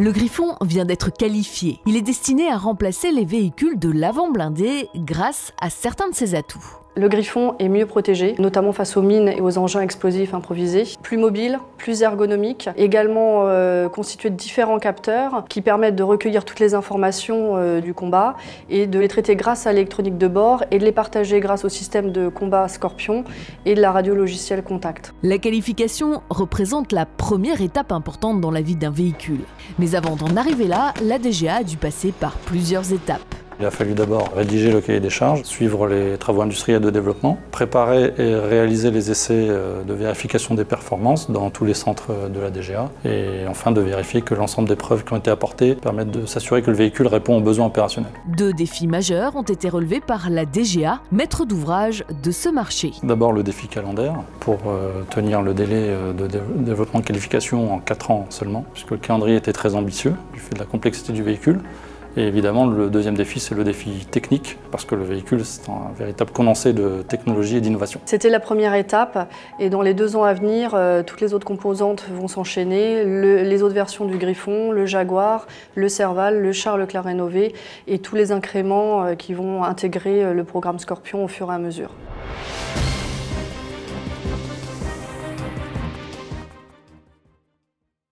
Le Griffon vient d'être qualifié. Il est destiné à remplacer les véhicules de l'avant blindé grâce à certains de ses atouts. Le Griffon est mieux protégé, notamment face aux mines et aux engins explosifs improvisés. Plus mobile, plus ergonomique, également constitué de différents capteurs qui permettent de recueillir toutes les informations du combat et de les traiter grâce à l'électronique de bord et de les partager grâce au système de combat Scorpion et de la radio logicielle Contact. La qualification représente la première étape importante dans la vie d'un véhicule. Mais avant d'en arriver là, la DGA a dû passer par plusieurs étapes. Il a fallu d'abord rédiger le cahier des charges, suivre les travaux industriels de développement, préparer et réaliser les essais de vérification des performances dans tous les centres de la DGA et enfin de vérifier que l'ensemble des preuves qui ont été apportées permettent de s'assurer que le véhicule répond aux besoins opérationnels. 2 défis majeurs ont été relevés par la DGA, maître d'ouvrage de ce marché. D'abord le défi calendaire pour tenir le délai de développement de qualification en 4 ans seulement, puisque le calendrier était très ambitieux du fait de la complexité du véhicule. Et évidemment, le deuxième défi, c'est le défi technique, parce que le véhicule, c'est un véritable condensé de technologie et d'innovation. C'était la première étape, et dans les 2 ans à venir, toutes les autres composantes vont s'enchaîner. Les autres versions du Griffon, le Jaguar, le Serval, le Char Leclerc rénové, et tous les incréments qui vont intégrer le programme Scorpion au fur et à mesure.